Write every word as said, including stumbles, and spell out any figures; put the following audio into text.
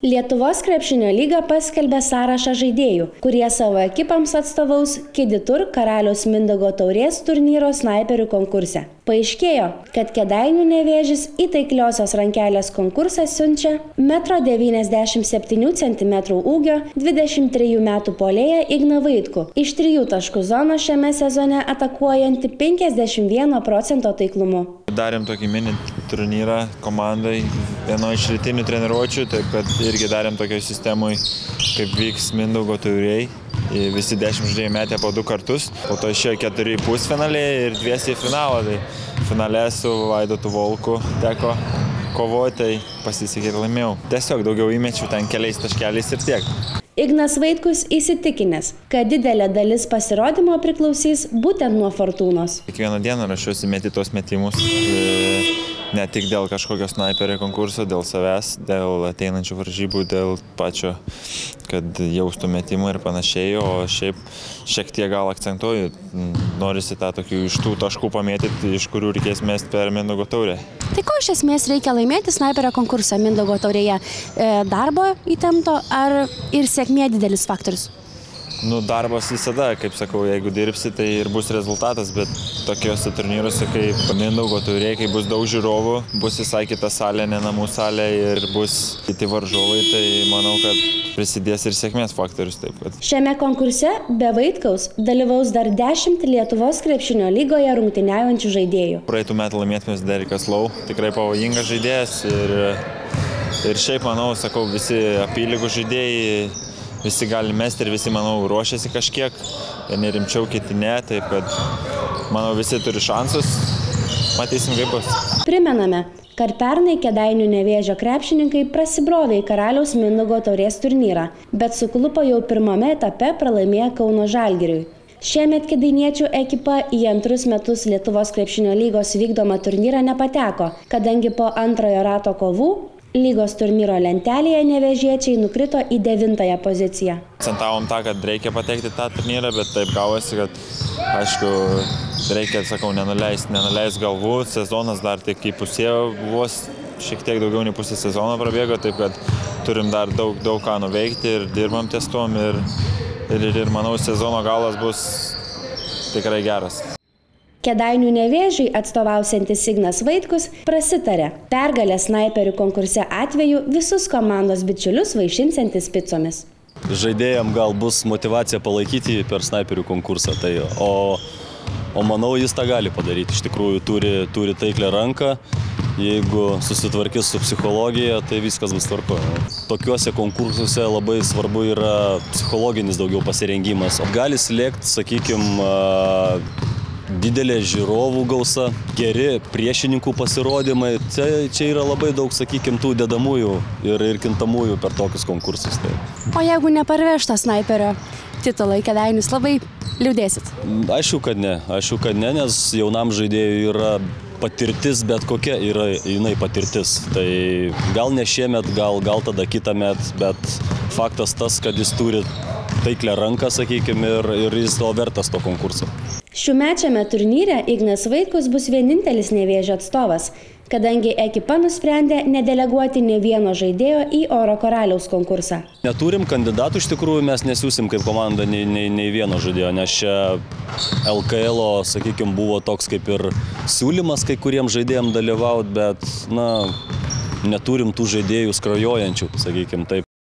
Lietuvos krepšinio lyga paskelbė sąrašą žaidėjų, kurie savo ekipams atstovaus Kiditur Karaliaus Mindaugo taurės turnyro snaiperių konkurse. Paaiškėjo, kad Kėdainių Nevėžis į taikliosios rankelės konkursą siunčia metro devyniasdešimt septynių centimetrų ūgio dvidešimt trejų metų puolėją Igną Vaitkų, iš trijų taškų zonos šiame sezone atakuojantį penkiasdešimt vieno procento taiklumu. Darėm tokį mini turnyrą komandai, vieno iš rytinių treniruočių, taip kad irgi darėm tokioj sistemoj, kaip vyks Mindaugo tauriai. Visi dešimt žaidėjai metė po du kartus, po to išėjo keturi pusfinaliai ir dviesi į finalą. Tai finale su Vaidotu Volku teko kovoti, tai pasisekė ir laimėjau. Tiesiog daugiau įmečiau ten keliais taškeliais ir tiek. Ignas Vaitkus įsitikinęs, kad didelė dalis pasirodymo priklausys būtent nuo fortūnos. Kiekvieną dieną rašiuosi meti tos metimus, ne tik dėl kažkokio snaiperio konkurso, dėl savęs, dėl ateinančių varžybų, dėl pačio, kad jaustų metimų ir panašiai, o šiaip šiek tiek gal akcentuoju, norisi tą tokių iš tų taškų pamėtyti, iš kurių reikės mesti per Mindaugo taurę. Tai ko iš esmės reikia laimėti snaiperio konkursą Mindaugo taurėje? Darbo įtempto ar ir sėkmė didelis faktorius? Nu, darbas visada, kaip sakau, jeigu dirbsi, tai ir bus rezultatas, bet tokiuose turnyruose kaip Mindaugo taurė, kai bus daug žiūrovų, bus visai kita salė, ne namų salė ir bus kiti varžovai, tai manau, kad prisidės ir sėkmės faktorius. Taip, kad... Šiame konkurse be Vaitkaus dalyvaus dar dešimt Lietuvos krepšinio lygoje rungtyniaujančių žaidėjų. Praeitų metų laimėtojas Derikas Lau, tikrai pavojingas žaidėjas ir, ir šiaip, manau, sakau, visi apylygų žaidėjai, visi gali mesti ir visi, manau, ruošiasi kažkiek, vieni rimčiau, kiti ne, taip kad, manau, visi turi šansus, matysim, kaip bus. Primename, kad pernai Kėdainių Nevėžio krepšininkai prasibrovė į Karaliaus Mindaugo taurės turnyrą, bet suklupo jau pirmame etape pralaimėjo Kauno Žalgiriui. Šiemet kėdainiečių ekipa į antrus metus Lietuvos krepšinio lygos vykdomą turnyrą nepateko, kadangi po antrojo rato kovų lygos turnyro lentelėje nevėžiečiai nukrito į devintąją poziciją. Akcentavom tą, kad reikia patekti tą turnyrą, bet taip gavosi, kad, aišku, reikia, sakau, nenuleist, nenuleist galvų. Sezonas dar tik įpusėjo, vos šiek tiek daugiau nei pusė sezono prabėgo, taip kad turim dar daug, daug ką nuveikti ir dirbam ties tuom ir, ir, ir manau, sezono galas bus tikrai geras. Kėdainių Nevėžiui atstovausiantis Ignas Vaitkus prasitarė pergalę snaiperių konkurse atveju visus komandos bičiulius vaišinsiantis picomis. Žaidėjam gal bus motyvacija palaikyti per snaiperių konkursą, tai, o, o manau, jis tą gali padaryti. Iš tikrųjų, turi, turi taiklę ranką, jeigu susitvarkys su psichologija, tai viskas bus tvarko. Tokiuose konkursuose labai svarbu yra psichologinis daugiau pasirengimas. Gali slėgti, sakykime, didelė žiūrovų gausa, geri priešininkų pasirodymai. Čia, čia yra labai daug, sakykime, tų dedamųjų ir, ir kintamųjų per tokius konkursus. Tai. O jeigu neparvežta snaiperio titulą į Kėdainius, labai liūdėsit? Aišku, kad ne. Aišku, kad ne, nes jaunam žaidėjui yra patirtis, bet kokia yra jinai patirtis. Tai gal ne šiemet, gal, gal tada kitą met, bet faktas tas, kad jis turi taiklę ranką, sakykime, ir, ir jis to vertas to konkurso. Šiųmečiame turnyre Ignas Vaitkus bus vienintelis Nevėžio atstovas, kadangi ekipa nusprendė nedeleguoti nė vieno žaidėjo į Oro karaliaus konkursą. Neturim kandidatų, iš tikrųjų mes nesiūsim kaip komanda nei, nei, nei vieno žaidėjo, nes čia L K L-o, sakykime, buvo toks kaip ir siūlymas kai kuriems žaidėjams dalyvauti, bet, na, neturim tų žaidėjų skrajojančių, sakykime taip.